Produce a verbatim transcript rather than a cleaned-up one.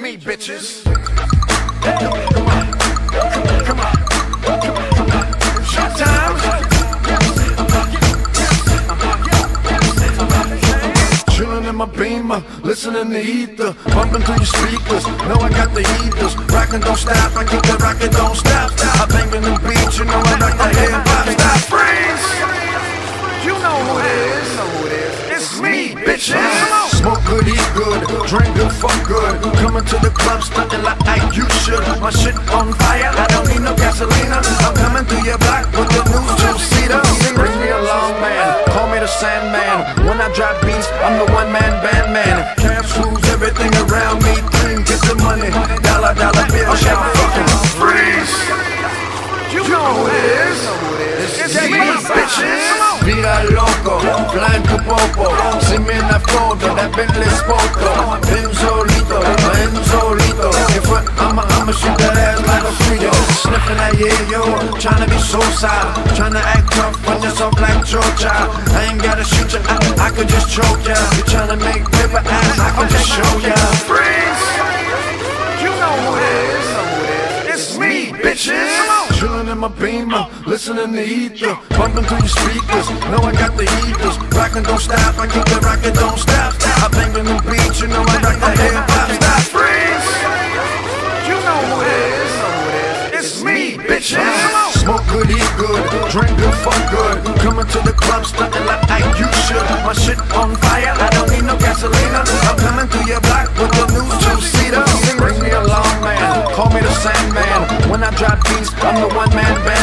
me, bitches. Come on, come on, come on, come on. Showtime. Chillin' in my Beamer, listening to ether, bumping through your speakers. Know I got the heaters, rockin' don't stop. I keep the rockin' don't stop. I bangin' them beats, you know I rock the hip hop. Stop, freeze. You know who it is. It's me, bitches. Smoke good, eat good, drink good, fuck good. Coming to the club, stuntin' like you should. My shit on fire, I don't need no gasolina. I'm coming through your block with the new two-seater. Bring me along, man, call me the Sandman. When I drop beats, I'm the one-man band, man. Cash rules everything around me. Clean, get the money, dollar, dollar bill, shout fucking freeze. You know who it is. It's me, bitches. Vida loco, flying tu popo. Si me la foto, that Bentley Spoto. Ven solito, ven solito. If I'ma, I'ma shoot that ass like a Frito. Sniffing that yeah, yo, tryna be so soft. Tryna act tough, run yourself like Georgia. I ain't gotta shoot ya, I, I could just choke ya. You tryna make paper ass, I can just show ya. Freeze! You know who it is. It's me, bitches. Chillin' in my Beamer, listening to ether, bumping through your speakers. Know I got the heaters, rockin' don't stop. I keep the rockin' don't stop. I bangin' them beats, you know I rock the hip hop. Stop, freeze. You know who it is. It's me, bitches. Smoke good, eat good, drink good, fuck good. Coming to the club, stuntin' like you should. My shit on fire, I don't need no gasolina. I'm coming through your block with the new two-seater. Bring me along, man, call me the Sandman. When I drop beats, I'm the one-man band.